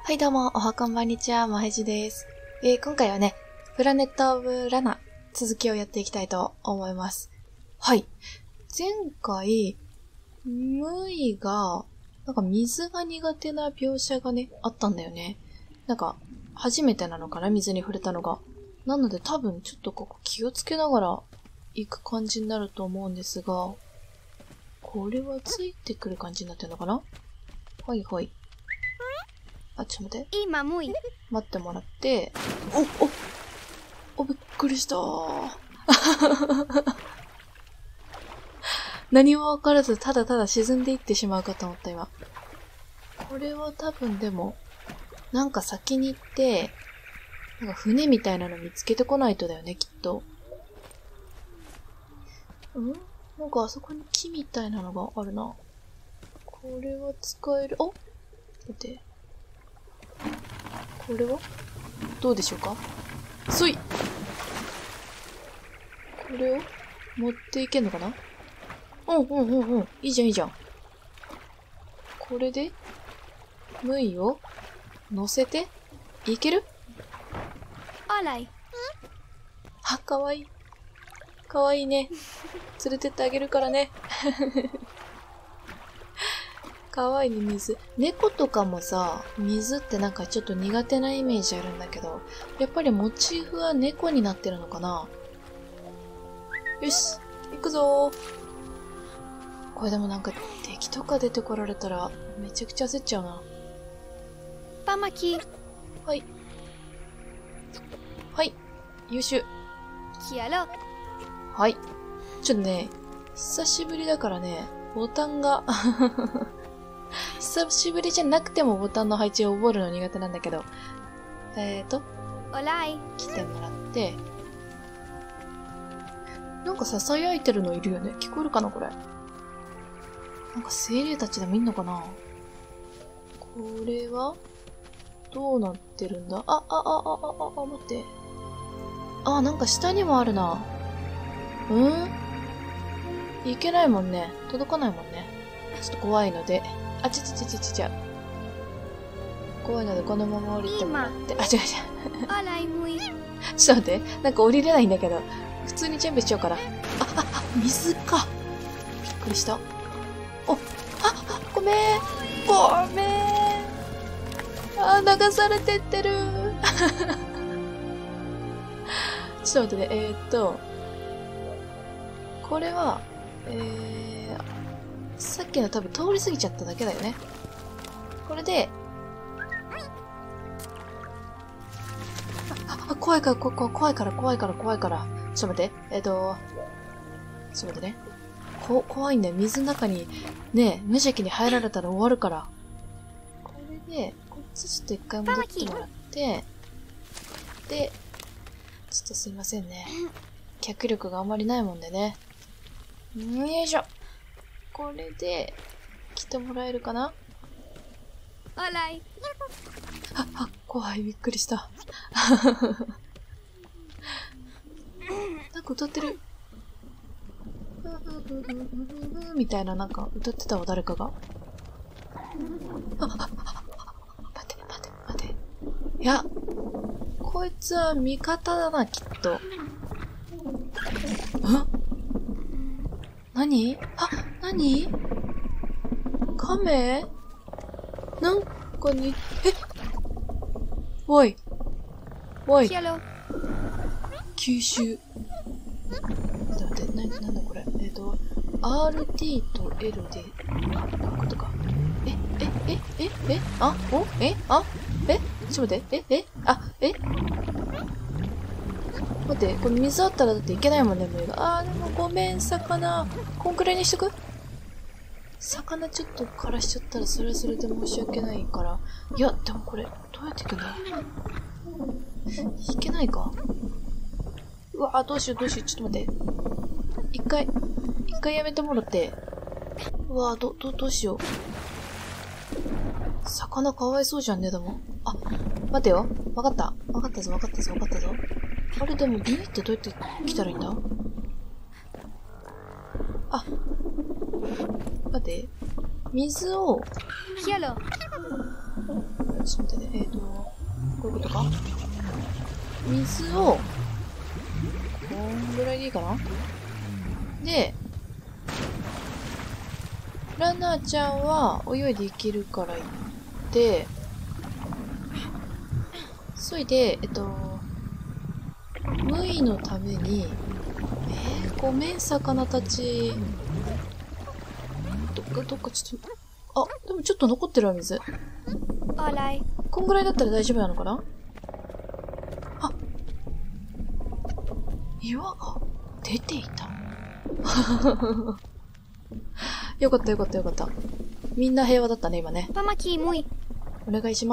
はいどうも、おはこんばんにちは、まへじです。今回はね、プラネットオブラナ、続きをやっていきたいと思います。はい。前回、ムイが、なんか水が苦手な描写がね、あったんだよね。なんか、初めてなのかな、水に触れたのが。なので多分ちょっとここ気をつけながら行く感じになると思うんですが、これはついてくる感じになってるのかな？はいはい。あ、ちょっと待って。 今もい。 待ってもらって、びっくりしたー。何もわからず、ただただ沈んでいってしまうかと思った、今。これは多分でも、なんか先に行って、なんか船みたいなの見つけてこないとだよね、きっと。なんかあそこに木みたいなのがあるな。これは使える。待って。これはどうでしょうか？そい！これを持っていけんのかな？いいじゃん、いいじゃん。これで、ムイを乗せて、いける？ あらい。 あ、かわいい。かわいいね。連れてってあげるからね。かわいいね、水。猫とかもさ、水ってなんかちょっと苦手なイメージあるんだけど、やっぱりモチーフは猫になってるのかな？よし、行くぞー。これでもなんか敵とか出てこられたらめちゃくちゃ焦っちゃうな。 パマキ。 はい。はい。優秀。 キアロ。 はい。ちょっとね、久しぶりだからね、ボタンが、久しぶりじゃなくてもボタンの配置を覚えるの苦手なんだけど。 オライ。 来てもらって、なんか囁いてるのいるよね。聞こえるかなこれ。なんか精霊たちでもいんのかな？これはどうなってるんだ？待って。なんか下にもあるな。いけないもんね。届かないもんね。ちょっと怖いので。怖いのでこのまま降りてもらって。違う。 あらいむい。 ちょっと待って。なんか降りれないんだけど。普通に準備しちゃうから。水か。びっくりした。ごめん。流されてってる。ちょっと待ってね。これは、さっきの多分通り過ぎちゃっただけだよね。これで、怖いから。ちょっと待って。ちょっと待ってね。怖いんだよ。水の中に、ね、無邪気に入られたら終わるから。これで、こっちちょっと一回戻ってもらって、で、ちょっとすいませんね。脚力があんまりないもんでね。よいしょ。これで、来てもらえるかな？ あらい。 怖い、びっくりした。なんか歌ってる。みたいな、なんか歌ってたわ、誰かが。待て。いや、こいつは味方だな、きっと。何？亀？なんかに、おい。 キアロ。 吸収。待って、なんだこれ。RT と L で、こういうことか。ちょっと待って、待って、これ水あったらだっていけないもんね、もう。でもごめん、魚。こんくらいにしとく？魚ちょっと枯らしちゃったらそれはそれで申し訳ないから。いや、でもこれ、どうやっていくんだ？いけないか？うわ、どうしよう、ちょっと待って。一回やめてもらって。うわ、どうしよう。魚かわいそうじゃんね、でも。待てよ。わかったぞ。あれ、でも、ビーってどうやって来たらいいんだ？待って。水を、 キアロ。 ちょっと待ってね。こういうことか。水を、こんぐらいでいいかな。で、ラナちゃんは泳いでいけるから行って、そいで、ムイのために、ごめん、魚たち。どっかちょっと、あ、でもちょっと残ってるわ、水。こんぐらいだったら大丈夫なのかな。あ、岩が出ていた。よかったよかったよかった。みんな平和だったね、今ね。お願いします。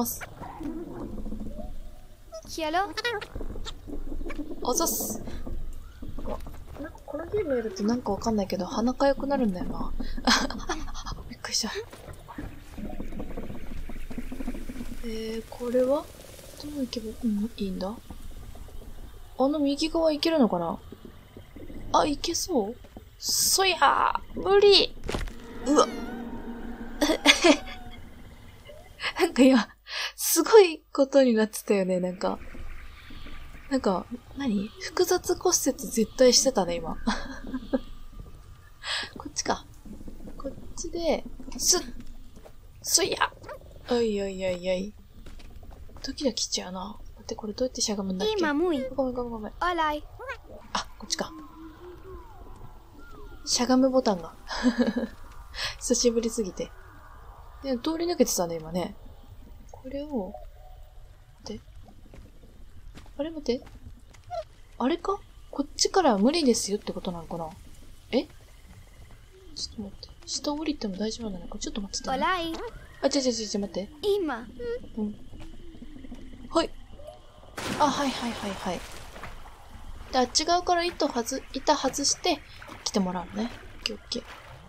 あざっす。なんかこのゲームやるとなんかわかんないけど鼻かゆくなるんだよな。びっくりした。これはどう行けばいいんだ。あの右側行けるのかな。あ、行けそう。そやー、無理。うわ。なんか今、すごいことになってたよね、なんか、何複雑骨折絶対してたね、今。こっちか。こっちで、すいやおいおいおいおい。ドキドキしちゃうな。待って、これどうやってしゃがむんだっけ。ごめん。あ、こっちか。しゃがむボタンが。久しぶりすぎて。で、通り抜けてたね、今ね。これを、待って。あれ待って。あれかこっちからは無理ですよってことなのかな。ちょっと待って。下降りても大丈夫なのかちょっと待ってて、ね。あ、待って。 今。 うん。はい。あ、はい。で、あっち側から板外して来てもらうのね。オッケー。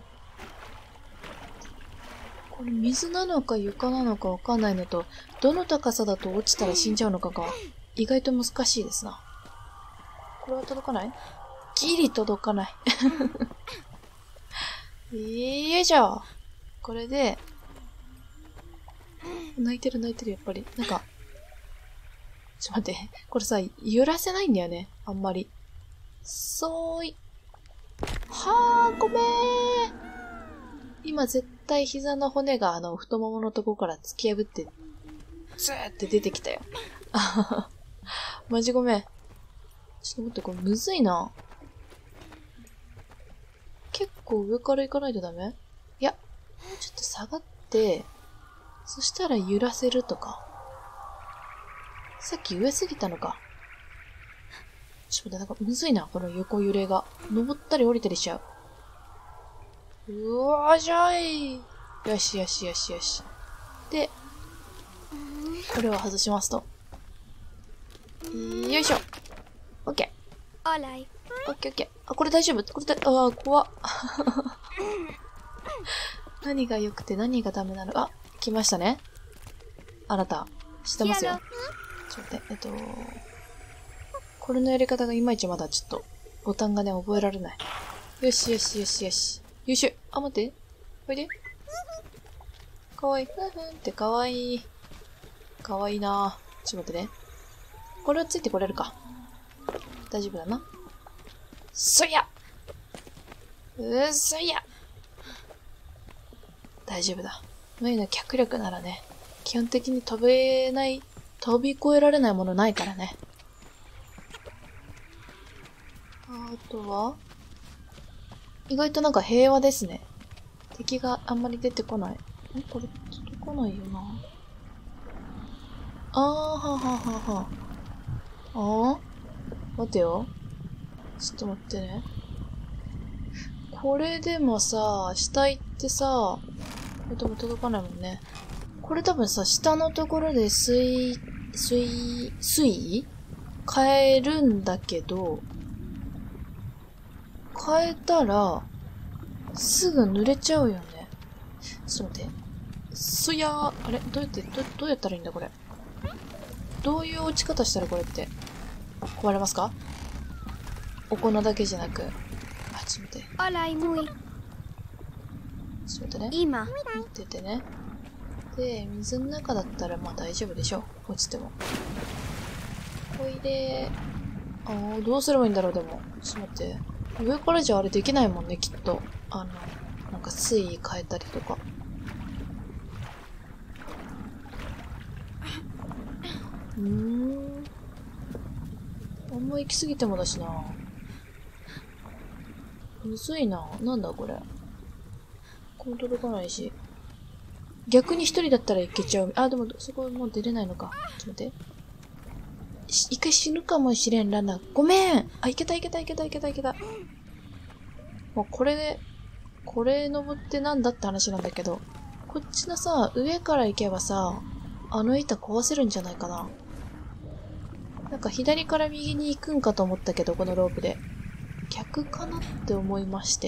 これ水なのか床なのかわかんないのと、どの高さだと落ちたら死んじゃうのかが意外と難しいですな。これは届かない？ギリ届かない。よいしょ。これで、泣いてるやっぱり。なんか、ちょっと待って。これさ、揺らせないんだよね。あんまり。はー、ごめー。今絶対膝の骨が太もものとこから突き破って、ズーって出てきたよ。マジごめん。ちょっと待って、これむずいな。結構上から行かないとダメ？いや、ちょっと下がって、そしたら揺らせるとか。さっき上すぎたのか。ちょっと待って、なんかむずいな、この横揺れが。登ったり降りたりしちゃう。うわーじゃい。よし。で、これを外しますと。よいしょ。オッケー。オッケー。あ、これ大丈夫？怖っ。何が良くて何がダメなの？あ、来ましたね。あなた、知ってますよ。ちょっと待って、これのやり方がいまいちまだちょっと、ボタンがね、覚えられない。よし。よいしょ。あ、待って。おいで。かわいい。ふんってかわいい。かわいいなぁ。ちょっと待ってね。これをついてこれるか。大丈夫だな。そいや大丈夫だ。無理な脚力ならね、基本的に飛び越えられないものないからね。あとは意外となんか平和ですね。敵があんまり出てこない。これ届かないよな。待てよ。ちょっと待ってね。これでもさ、下行ってさ、でも届かないもんね。これ多分さ、下のところで水位変えるんだけど、変えたら、すぐ濡れちゃうよね。ちょっと待って。あれどうやったらいいんだこれ。どういう落ち方したらこれって、壊れますか？お粉だけじゃなく。あ、ちょっと待って。ちょっと待ってね。 今。 待っててね。 で、水の中だったらまあ大丈夫でしょ。落ちても。ほいで、どうすればいいんだろう、でも。ちょっと待って。上からじゃあれできないもんね、きっと。なんか水位変えたりとか。あんま行き過ぎてもだしな。むずいな。なんだこれ。ここも届かないし。逆に一人だったらいけちゃう。あ、でもそこもう出れないのか。ちょっと待って。一回死ぬかもしれん、ランナー。ごめん。あ、いけた。もうこれ登ってなんだって話なんだけど。こっちのさ、上から行けばさ、あの板壊せるんじゃないかな。なんか左から右に行くんかと思ったけど、このロープで。逆かなって思いまして。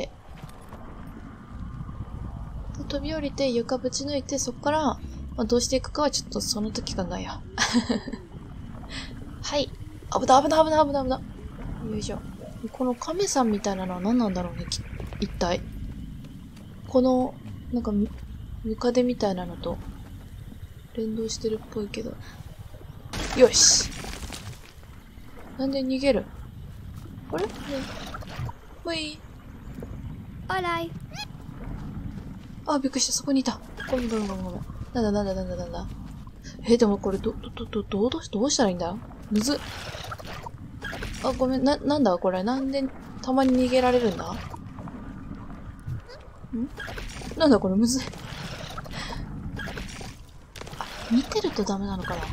で飛び降りて床ぶち抜いて、そこから、まあ、どうしていくかはちょっとその時考えよう。はい。危な。よいしょ。この亀さんみたいなのは何なんだろうね、一体。この、なんか、ムカデみたいなのと、連動してるっぽいけど。よし。なんで逃げる？あれ？もういい？ オライ。 あ、びっくりした。そこにいた。ごめん。なんだ。でもこれどうしたらいいんだ？むずっ。あ、ごめん。なんだこれ。なんでたまに逃げられるんだ？なんだこれむずい。あ、見てるとダメなのかな？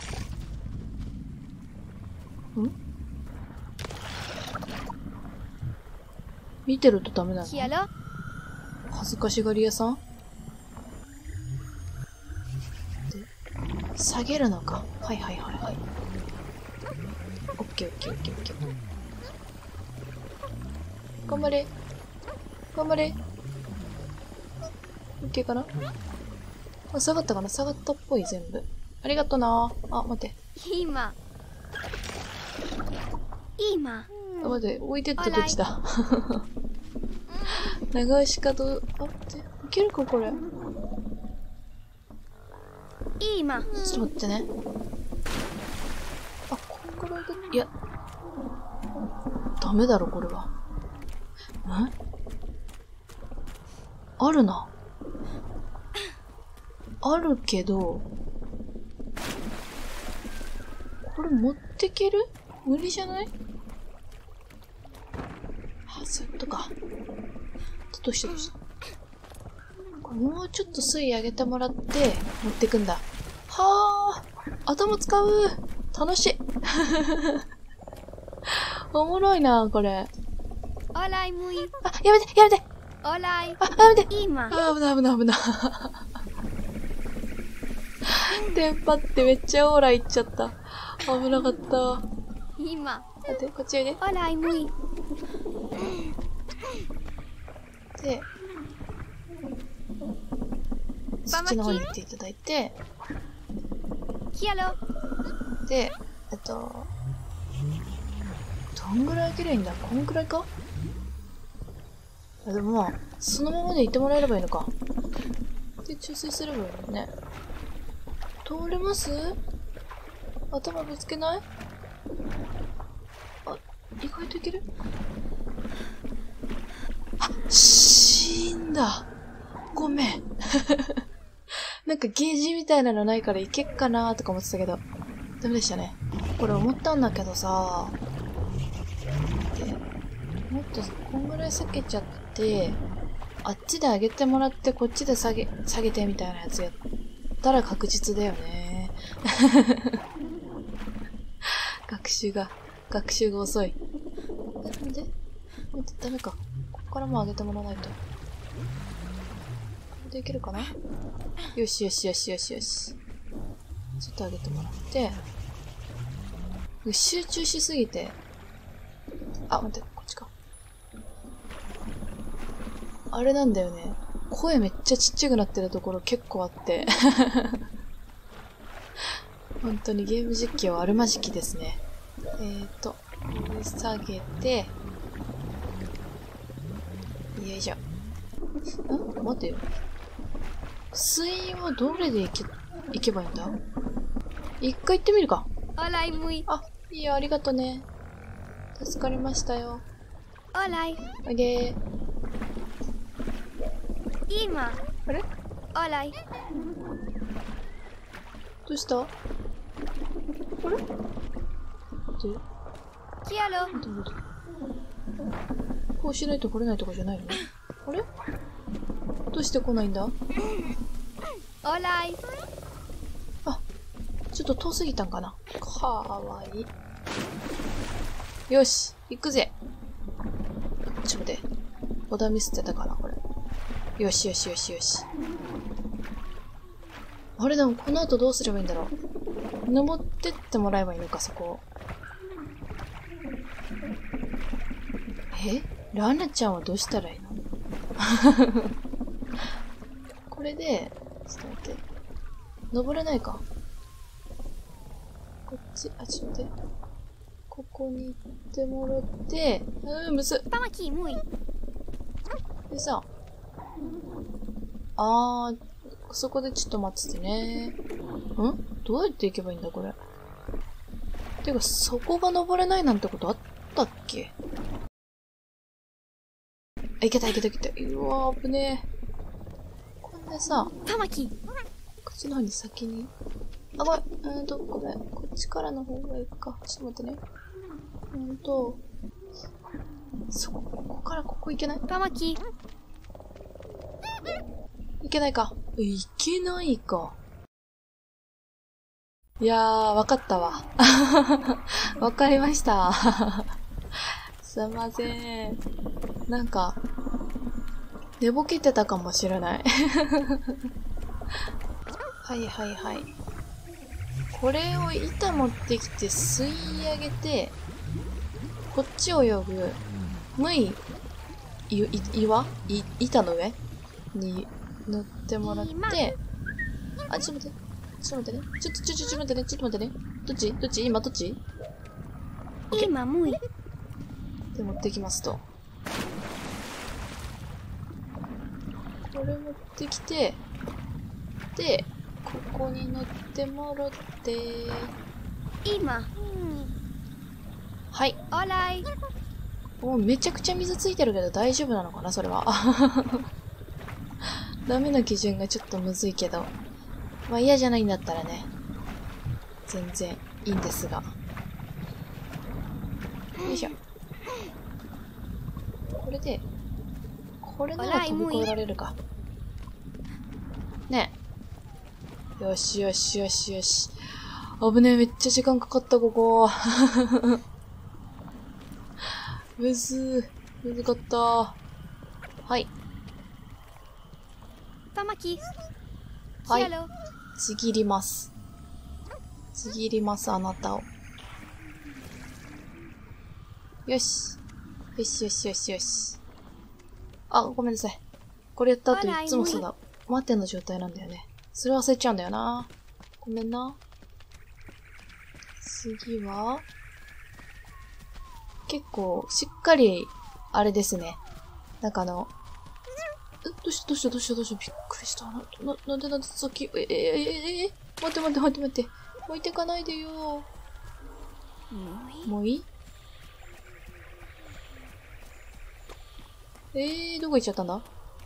見てるとダメなの？恥ずかしがり屋さん？で、下げるのか。はい。オッケー。頑張れ。オッケーかな？あ、下がったかな？下がったっぽい、全部。ありがとな。あ、待って。 今。 あ、待って、置いてってどっちだ？長押しかと、あ、待って、いけるかこれ。 今。 ちょっと待ってね。あ、こんくらいで、いや、ダメだろ、これは。あるな。あるけど、これ持ってける？無理じゃない？あ、そういうことか。どうしたこれもうちょっと水位上げてもらって持ってくんだ。はあ、頭使う。楽しい。おもろいな、これ。 オライムイ。 あ、やめて。 オライ。 あ、やめて。 今。 あ、危ない。テンパってめっちゃオーラいっちゃった。危なかった。 今。 待って、こっちおいで。 オライムイ。 で、そっちの方に行っていただいて、で、どんぐらい開けりゃいいんだ？こんくらいか？あ、でもまあ、そのままで行ってもらえればいいのか。で、注水すればいいのね。通れます？頭ぶつけない？あ、意外といける？あ、死んだ。ごめん。なんかゲージみたいなのないからいけっかなーとか思ってたけど、ダメでしたね。これ思ったんだけどさ、でもっとこんぐらい避けちゃって、あっちで上げてもらってこっちで下げてみたいなやつやったら確実だよね。学習が遅い。なんでダメか。こっからも上げてもらわないと。これでいけるかな？よし。ちょっと上げてもらって。集中しすぎて。あ、待って、こっちか。あれなんだよね。声めっちゃちっちゃくなってるところ結構あって。本当にゲーム実況はあるまじきですね。上下げて、よいしょ。待てよ。水位はどれでいけ行けばいいんだ？一回行ってみるか。 Olay, muy. あ、いいよ、ありがとね。助かりましたよ。 Olay. おいでー。 Ima. あれ Olay. どうした？あれ？で、 Kialo. どうぞ。こうしないと来れないとかじゃないの？あれ？どうして来ないんだ？ Olay. あ、ちょっと遠すぎたんかな。かわいい。よし、行くぜ。ちょっと待って。ボタンミスってたかな、これ。よしよしよしよし。あれでもこの後どうすればいいんだろう。登ってってもらえばいいのか、そこ。ラナちゃんはどうしたらいいの？これで、ちょっと待って。登れないか。こっち、あ、ちょっと待って。ここに行ってもらって、むずっ。 Tamaki, muy. でさ、そこでちょっと待っててね。どうやって行けばいいんだ、これ。てか、そこが登れないなんてことあったっけ？あ、いけたいけたいけた。うわー、危ねえ。こんでさ、 Tamaki. こっちの方に先に。あ、ごめん。ごめん。こっちからの方がいいか。ちょっと待ってね。ここからここ行けない？ Tamaki. いけないか。いけないか。いやー、わかったわ。わかりました。すいません。なんか、寝ぼけてたかもしれない。はいはいはい。これを板持ってきて吸い上げて、こっちを泳ぐ、板の上に乗ってもらって、あ、ちょっと待って。ちょっと待ってね。ちょっと待ってね。ちょっと待ってね。どっち今どっち？ Ima, muy. で、持ってきますと。これ持ってきて、で、ここに乗ってもらって、 Ima. はい。 Olay. めちゃくちゃ水ついてるけど大丈夫なのかなそれは。ダメな基準がちょっとむずいけど。まあ嫌じゃないんだったらね。全然いいんですが。よいしょ。これで、これなら飛び越えられるか。ねえ。よしよしよしよし。危ねえ、めっちゃ時間かかった、ここ。むずかった。はい。 Tamaki. はい。 Kialo. ちぎります。あなたを。よし。よしよしよしよし。あ、ごめんなさい。これやった後いつもそうだ。待っての状態なんだよね。それ忘れちゃうんだよな。ごめんな。次は、結構、しっかり、あれですね。なんかどうしたびっくりした。なんでさっき、待って。置いてかないでよ。もういい？どこ行っちゃったんだ？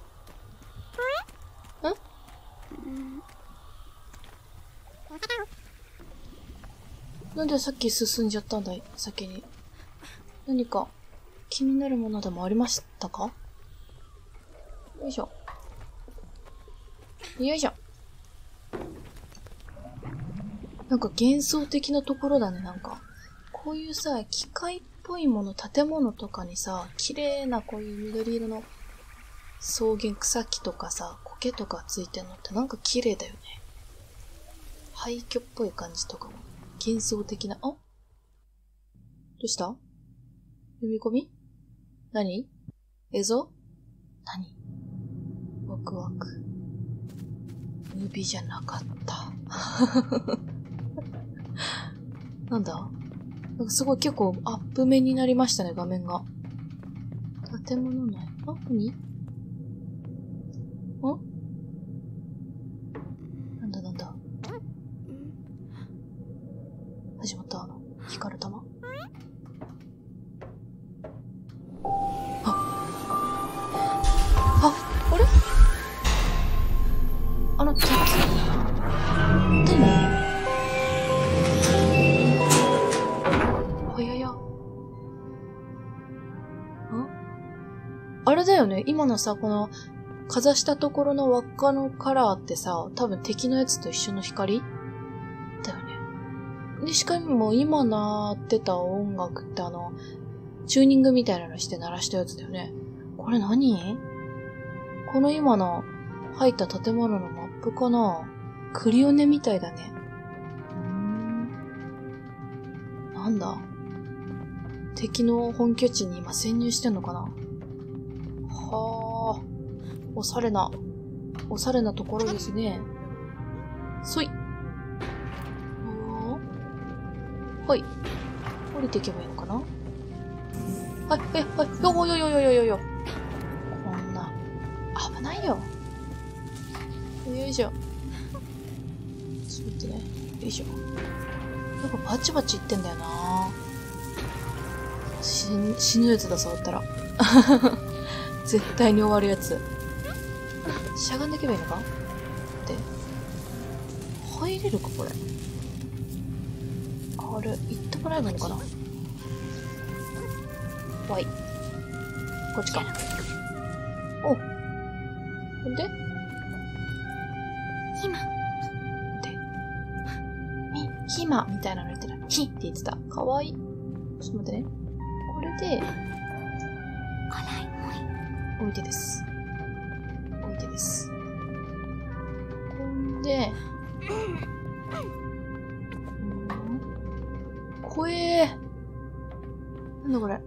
なんでさっき進んじゃったんだい？先に。何か気になるものでもありましたか？よいしょ。よいしょ。なんか幻想的なところだね、なんか。こういうさ、機械っぽいもの、建物とかにさ、綺麗なこういう緑色の草原、草木とかさ、苔とかついてるのってなんか綺麗だよね。廃墟っぽい感じとかも。幻想的な、どうした？読み込み？何？映像？何？ワクワク。ムービーじゃなかった。なんだ？なんかすごい結構アップ目になりましたね、画面が。建物内。何？なんだ？ 始まった。光る玉。あれ敵。何？早や。あれだよね。今のさ、この、かざしたところの輪っかのカラーってさ、多分敵のやつと一緒の光だよね。で、しかも今鳴ってた音楽ってチューニングみたいなのして鳴らしたやつだよね。これ何？この今の入った建物のマップかな？クリオネみたいだね。なんだ？敵の本拠地に今潜入してんのかな？はあ。おしゃれなところですね。そい。はい。降りていけばいいのかな？はい、よ。こんな。危ないよ。よいしょ。ちょっと待ってね。よいしょ。なんかバチバチいってんだよな。死ぬやつだ、そうだったら。絶対に終わるやつ。しゃがんでいけばいいのか？で。入れるか、これ。あれ、行ってもらえばいいのかな？わい。こっちか。お。でひまみたいなの言ってた。ひって言ってた。かわいい。ちょっと待ってね。これで、置いてです。ほんで、怖えー。なんだこれ。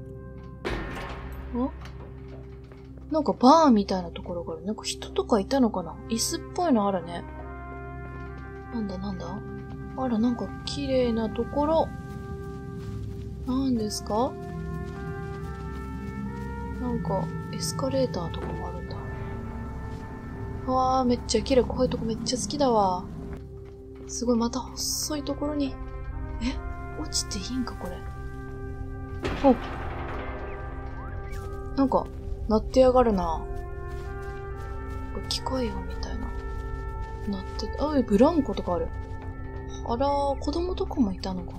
なんかバーみたいなところがある。なんか人とかいたのかな？椅子っぽいのあるね。なんだあら、なんか綺麗なところ。なんですか？なんかエスカレーターとかもあるんだ。わー、めっちゃ綺麗。こういうとこめっちゃ好きだわ。すごい、また細いところに。落ちていいんか、これ。なんか、鳴ってやがるな。機械音みたいな。鳴ってて、ブランコとかある。あらー、子供とかもいたのかな。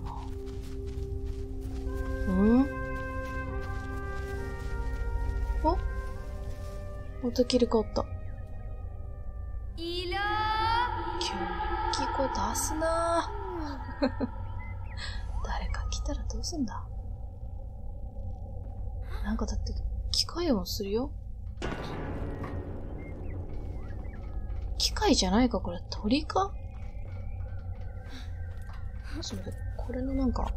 また切り替わった。急に大きい声出すなぁ。誰か来たらどうすんだ。なんかだって機械音するよ。機械じゃないか、これ鳥か？もしもでこれのなんか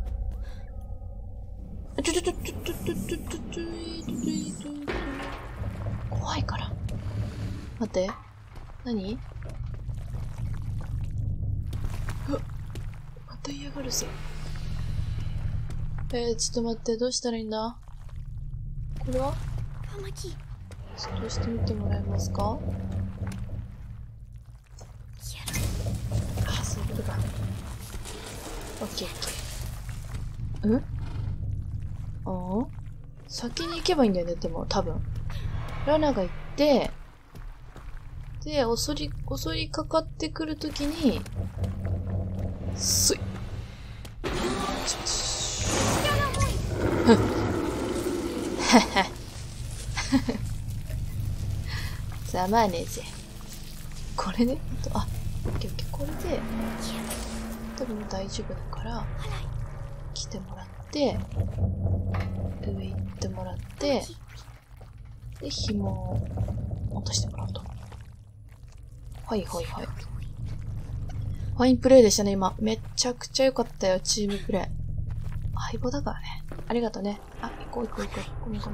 怖いから。待って。何？また嫌がるぜ。ちょっと待って、どうしたらいいんだ？これは？ちょっとしてみてもらえますか？あ、そういうことか。オッケー。先に行けばいいんだよね、でも、多分。ラナが行って、で、襲いかかってくるときに、すい。ざまあねえぜ。これね、オッケー。これで、多分大丈夫だから、来てもらって、上行ってもらって、で、紐を落としてもらうと。はい。ファインプレイでしたね、今。めっちゃくちゃ良かったよ、チームプレイ。相棒だからね。ありがとうね。行こう。ごめん。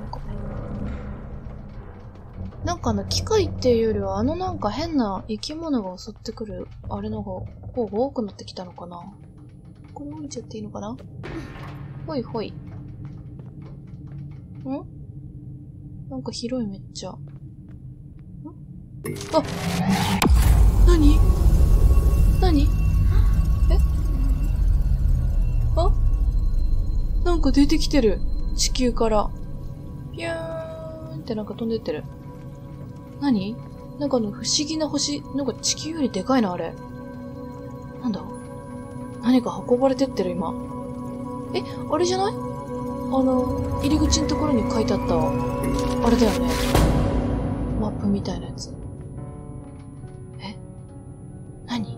なんか機械っていうよりは、なんか変な生き物が襲ってくる、あれの方が多くなってきたのかな。これ降りちゃっていいのかな？ほい。なんか広いめっちゃ。何？ なんか出てきてる。地球から。ピューンってなんか飛んでってる。何？なんか不思議な星。なんか地球よりでかいな、あれ。なんだ？何か運ばれてってる、今。え、あれじゃない？入り口のところに書いてあった、あれだよね。マップみたいなやつ。え？何？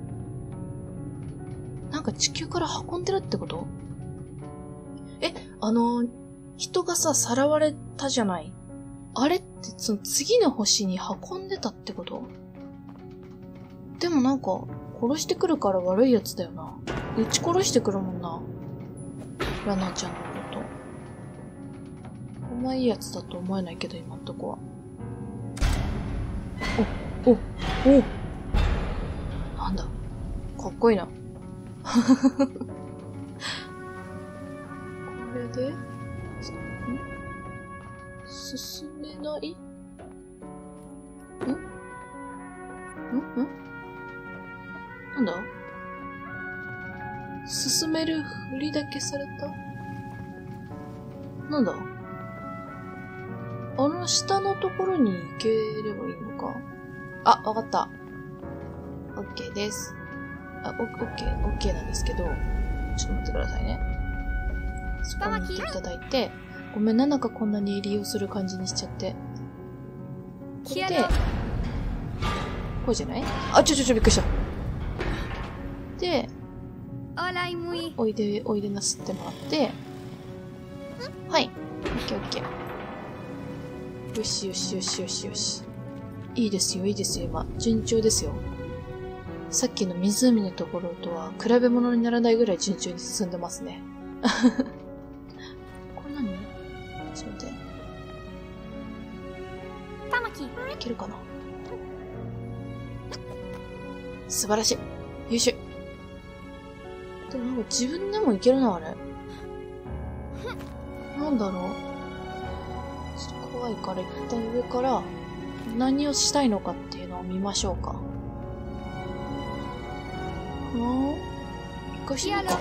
なんか地球から運んでるってこと？え、人がさ、さらわれたじゃない？あれってその次の星に運んでたってこと？でもなんか、殺してくるから悪いやつだよな。撃ち殺してくるもんな。ラナちゃんのこと。あんまいいやつだと思えないけど、今んとこは。おなんだ。かっこいいな。これで、進めないなんだ？進めるふりだけされた？なんだ？下のところに行ければいいのか。あ、わかった。オッケーです。オッケーなんですけど、ちょっと待ってくださいね。そこに行っていただいて、ごめんな、なんかこんなに利用する感じにしちゃって。これで、こうじゃない？あ、びっくりした。で、おいでなすってもらって、はい。オッケー。よし。いいですよ、今。順調ですよ。さっきの湖のところとは比べ物にならないぐらい順調に進んでますね。これ何？ちょっと待って。 パマキ。 いけるかな？素晴らしい。優秀。でもなんか自分でもいけるな、あれ。なんだろう。ちょっと怖いから一旦上から何をしたいのかっていうのを見ましょうか。一回してみるか。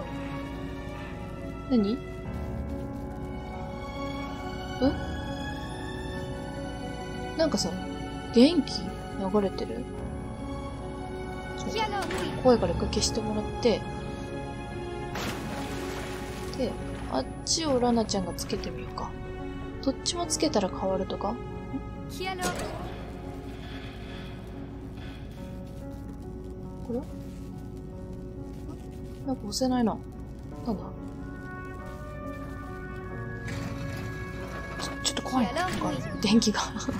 何？なんかさ、電気流れてる？怖いから一回消してもらって、で、あっちをラナちゃんがつけてみようか。どっちもつけたら変わるとか？これ？なんか押せないな。なんだ？ちょっと怖いな。なんか電気が。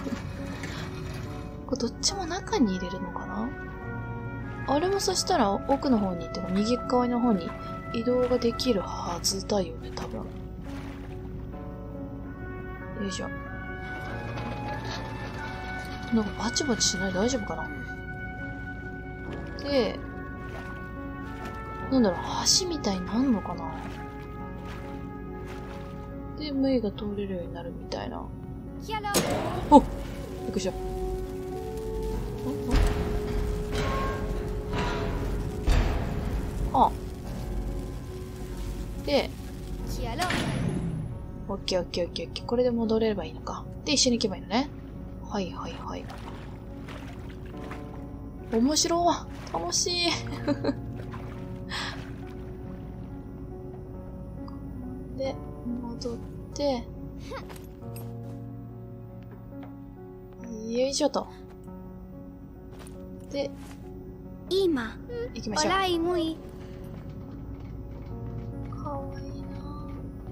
これどっちも中に入れるのかな？あれもそしたら奥の方にっていうか右側の方に移動ができるはずだよね、多分。よいしょ。なんかバチバチしない？大丈夫かな？で、なんだろう、橋みたいになんのかな？で、ムイが通れるようになるみたいな。おっ！びっくりした。あ。で、オッケー。これで戻れればいいのか。で、一緒に行けばいいのね。はい。面白い。楽しい。で、戻って、よいしょと。で、 今、 行きましょう。かわいいな。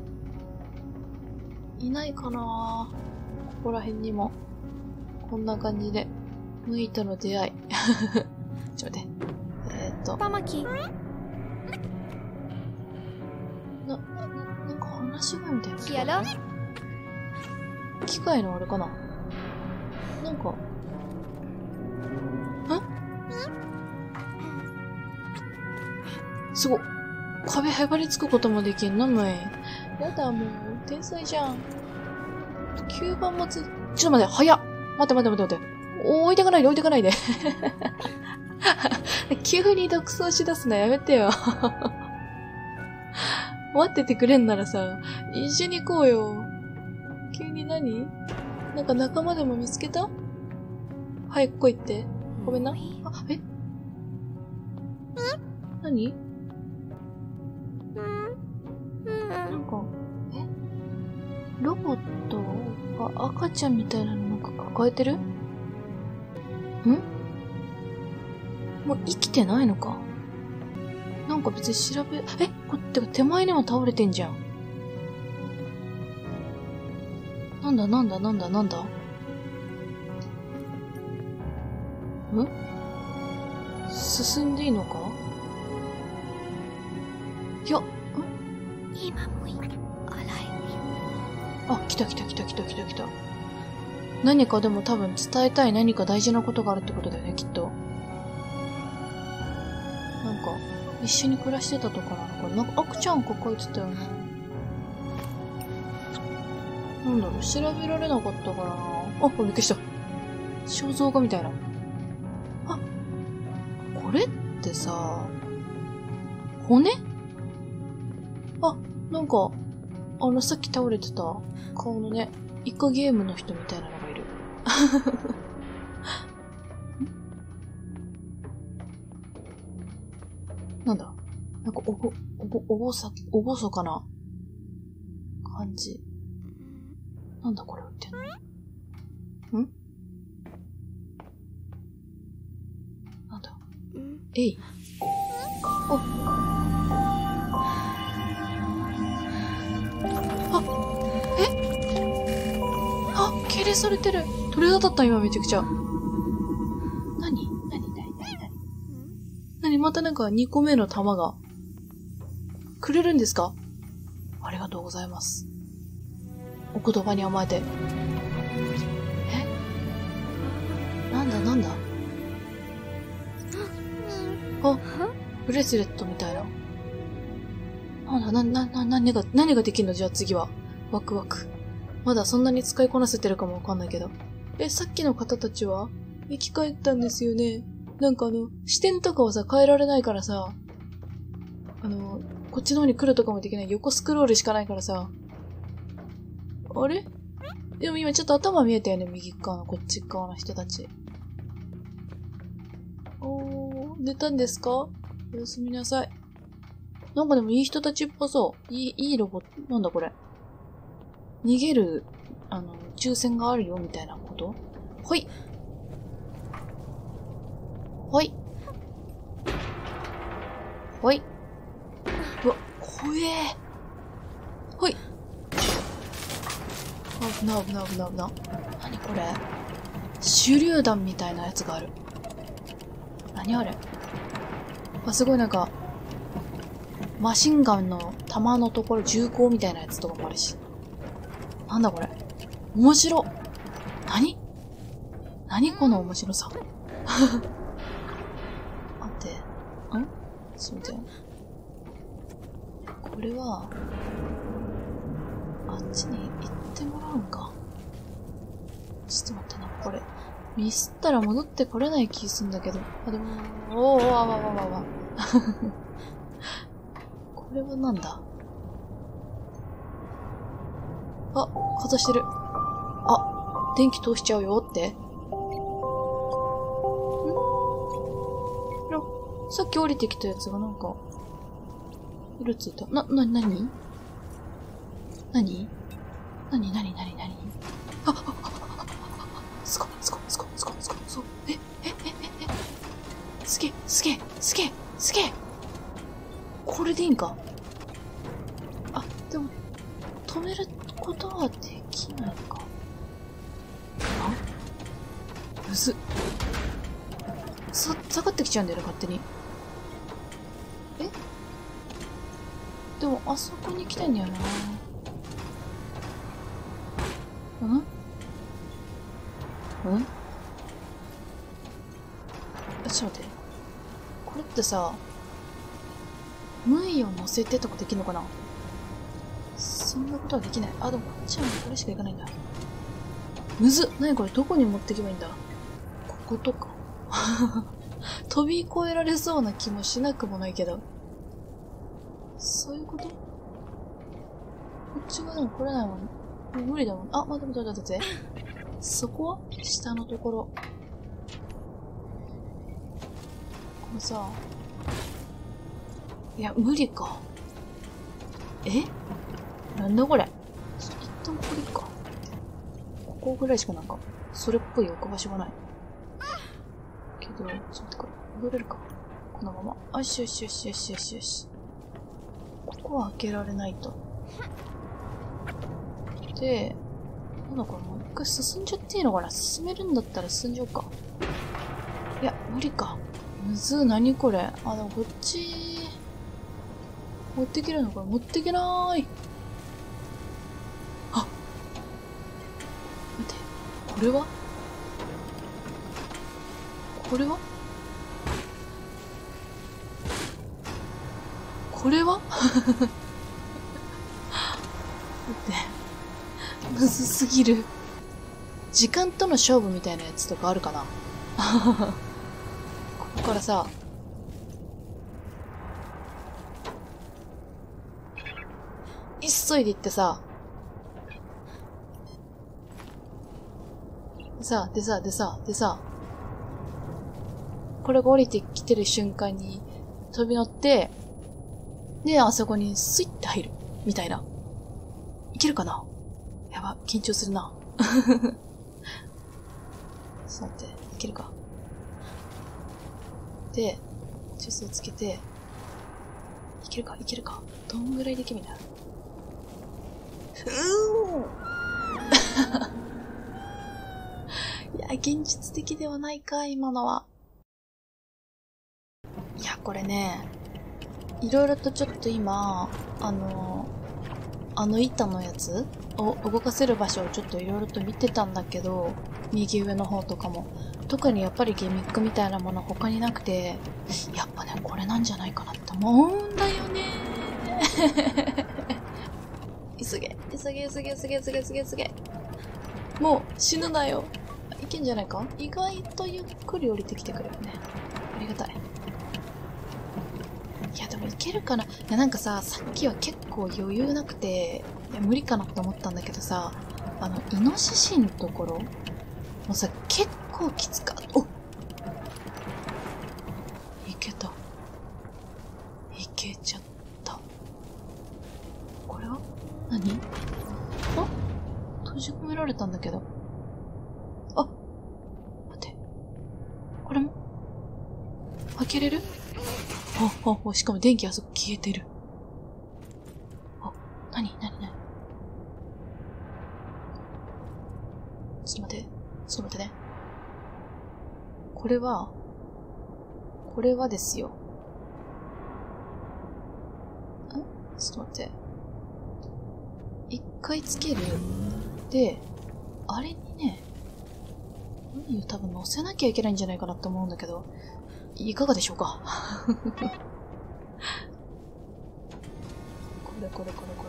いないかな。ここら辺にも。こんな感じで。ムイとの出会い。ちょっと待って。 パマキ。 なんか話し声みたいな聞こえる。機械のあれかな。なんか。すごっ。壁へばりつくこともできんのムイ。やだ、もう。天才じゃん。9番待つ。ちょっと待って、早っ。待って。置いてかないで。急に独走しだすのやめてよ。 待っててくれんならさ、一緒に行こうよ。急に何？なんか仲間でも見つけた？早く来いって。ごめんな。あ、え？何？なんか、ロボットが赤ちゃんみたいなのなんか抱えてる？もう生きてないのか？なんか別に調べ、これってか手前にも倒れてんじゃん。なんだ進んでいいのか？いや、 今もいる。 あ、来た。何かでも多分伝えたい何か大事なことがあるってことだよね、きっと。なんか、一緒に暮らしてたとかなのかな。なんか赤ちゃん抱えてたよね。なんだろう、調べられなかったからな。あ、びっくりした。肖像画みたいな。あ、これってさ、骨？あ、なんか、さっき倒れてた顔のね、イカゲームの人みたいなのがいる。なんだ？なんかおごそかな感じ。なんだこれ売ってんの？なんだ？えい。敬礼されてる。鳥肌立った今めちゃくちゃ。何またなんか2個目の玉が。くれるんですか？ありがとうございます。お言葉に甘えて。なんだあ、ブレスレットみたいな。何ができんのじゃあ次は。ワクワク。まだそんなに使いこなせてるかもわかんないけど。さっきの方たちは生き返ったんですよね。なんか視点とかはさ、変えられないからさ、こっちの方に来るとかもできない。横スクロールしかないからさ。あれ？でも今ちょっと頭見えたよね、右側のこっち側の人たち。寝たんですか？おやすみなさい。なんかでもいい人たちっぽそう。いいロボット。なんだこれ。逃げる、抽選があるよ、みたいなことほい。うわ、怖え。ほい。危な。何これ？手榴弾みたいなやつがある。何あれ？すごいなんか、マシンガンの弾のところ銃口みたいなやつとかもあるし。なんだこれ？面白。何この面白さ。待って。すいません。これは、あっちに行ってもらうんか。ちょっと待ってな、これ。ミスったら戻ってこれない気すんだけど。でも、これはなんだ？かざしてる。電気通しちゃうよって。さっき降りてきたやつがなんか、色ついた。何すごい。すげえ。これでいいんか？でも、止めることはできないか。むずっ。下がってきちゃうんだよね、勝手に。でも、あそこに行きたいんだよな。ちょっと待って。これってさ、ムイを乗せてとかできるのかな？そんなことはできない。でもこっちはこれしか行かないんだ。むずっ。何これ？どこに持っていけばいいんだ？こことか。飛び越えられそうな気もしなくもないけど。そういうこと？ っち側でも来れないもん。無理だもん。あ、待って待って待って。そこは下のところ。これさ。いや、無理か。え？なんだこれ。ちょっと一旦これか。ここぐらいしかなんか、それっぽい置く場所がない。けど、ちょっと待ってこれ、戻れるか。このまま。よしよしよしよしよしよし。ここは開けられないと。で、なんだこれ、もう一回進んじゃっていいのかな。進めるんだったら進んじゃおうか。いや、無理か。むずー、何これ。あ、でもこっち、持っていけるのかな。持っていけなーい。あ、待って、これはこれはこれは待って、むずすぎる。時間との勝負みたいなやつとかあるかな。ここからさ、急いで行ってさ、でさ、これが降りてきてる瞬間に飛び乗って、で、あそこにスイッて入る。みたいな。いけるかな？やば、緊張するな。ちょっと待って、いけるか。で、ジュースをつけて、いけるか、いけるか。どんぐらいできるんだ。いや、現実的ではないか、今のは。いや、これね、いろいろとちょっと今、あの板のやつを動かせる場所をちょっといろいろと見てたんだけど、右上の方とかも。特にやっぱりギミックみたいなもの他になくて、やっぱね、これなんじゃないかなって思うんだよね。急げ、急げ、急げ、急げ、急げ、急げ、急げ。もう死ぬなよ。いけんじゃないか？意外とゆっくり降りてきてくれるね。ありがたい。いや、でもいけるかな。いや、なんかさ、さっきは結構余裕なくて、いや、無理かなって思ったんだけどさ、イノシシのところもうさ、結構きつかった。お！いけた。いけちゃった。これは何？あ？閉じ込められたんだけど。あ！待って。これも開けれる？しかも電気あそこ消えてる。なにちょっと待ってね。これはですよ。ちょっと待って。一回つける。で、あれにね、何を多分乗せなきゃいけないんじゃないかなって思うんだけど、いかがでしょうか？これ。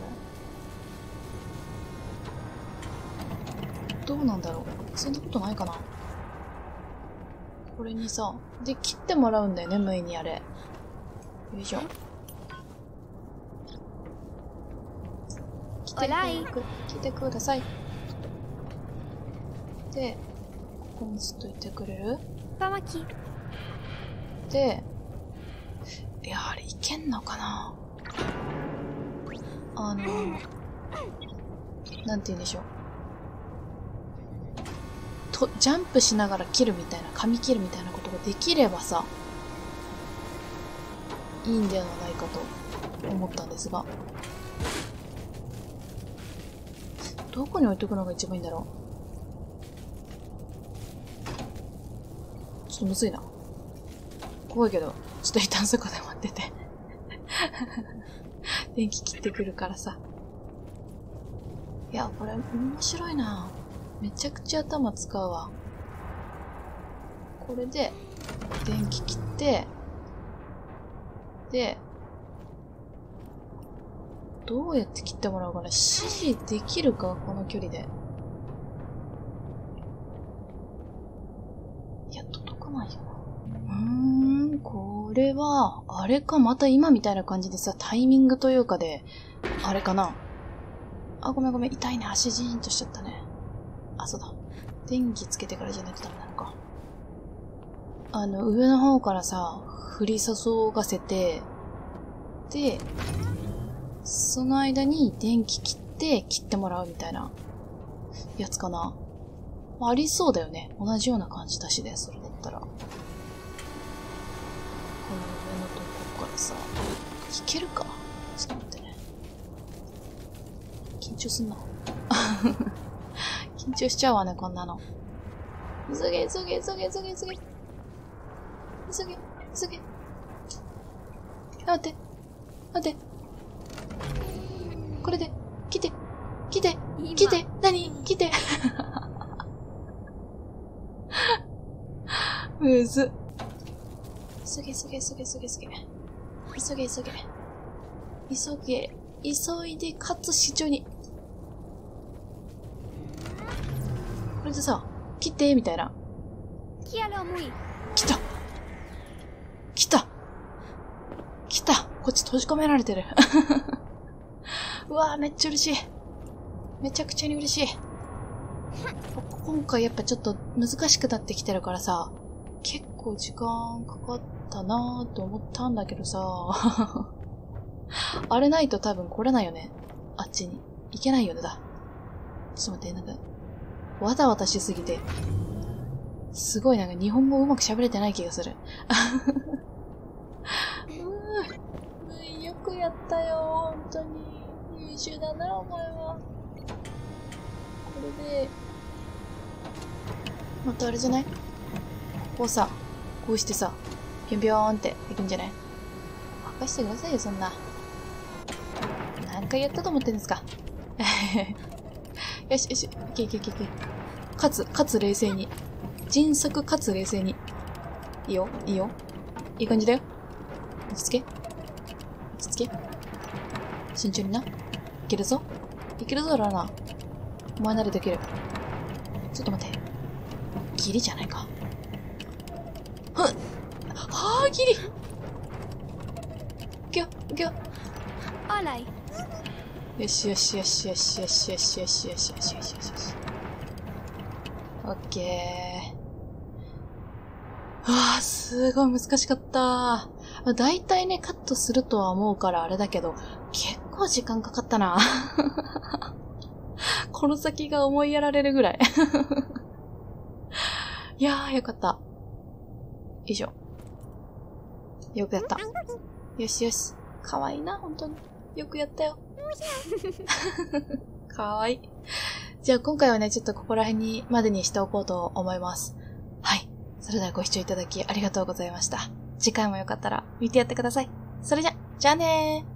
どうなんだろう？そんなことないかな？これにさ、で、切ってもらうんだよね、無意にあれ。よいしょ。来てください。で、ここにずっといてくれる？ パマキ。 で、いや、あれいけんのかな？なんて言うんでしょう。ジャンプしながら切るみたいな、噛み切るみたいなことができればさ、いいんではないかと思ったんですが。どこに置いとくのが一番いいんだろう。ちょっとむずいな。怖いけど、ちょっと一旦そこで待ってて。電気切ってくるからさ。いや、これ面白いな。めちゃくちゃ頭使うわ。これで、電気切って、で、どうやって切ってもらおうかな。指示できるかこの距離で。いや、届かないよな。これは、あれか、また今みたいな感じでさ、タイミングというかで、あれかな。 あ、ごめんごめん。痛いね。足ジーンとしちゃったね。あ、そうだ。電気つけてからじゃないとダメなのか。上の方からさ、降り注がせて、で、その間に電気切ってもらうみたいなやつかな。ありそうだよね。同じような感じだしね、それだったら。この上のとこからさ、引けるか。ちょっと待ってね。緊張すんな。緊張しちゃうわね、こんなの。急げ。急げ。待って。これで、来て。何来て。むずっ。急いで、かつ慎重に。これでさ、来て、みたいな。来たこっち閉じ込められてる。うわぁ、めっちゃ嬉しい。めちゃくちゃに嬉しい。今回やっぱちょっと難しくなってきてるからさ、結構時間かかったなぁと思ったんだけどさ、あれないと多分来れないよね。あっちに。行けないよねだ。ちょっと待って、わたわたしすぎて、すごい日本語うまく喋れてない気がする。よくやったよ、本当に。優秀だな、お前は。これで、またあれじゃない？こうさ、こうしてさ、ぴょんぴょーんっていくんじゃない？任してくださいよ、そんな。何回やったと思ってんですか？よし。いけ。かつ冷静に。迅速かつ冷静に。いいよ。いい感じだよ。落ち着け。慎重にな。いけるぞ、ラナ。お前ならできる。ちょっと待って。ギリじゃないか。はぁ、ギリ。いくよ。よし。オッケー。わあ、すごい難しかった。だいたいね、カットするとは思うからあれだけど、結構時間かかったな。この先が思いやられるぐらい。いやー、よかった。以上。よくやった。よし。かわいいな、本当に。よくやったよ。かわいい。じゃあ今回はね、ちょっとここら辺までにしておこうと思います。はい。それではご視聴いただきありがとうございました。次回もよかったら見てやってください。それじゃあねー。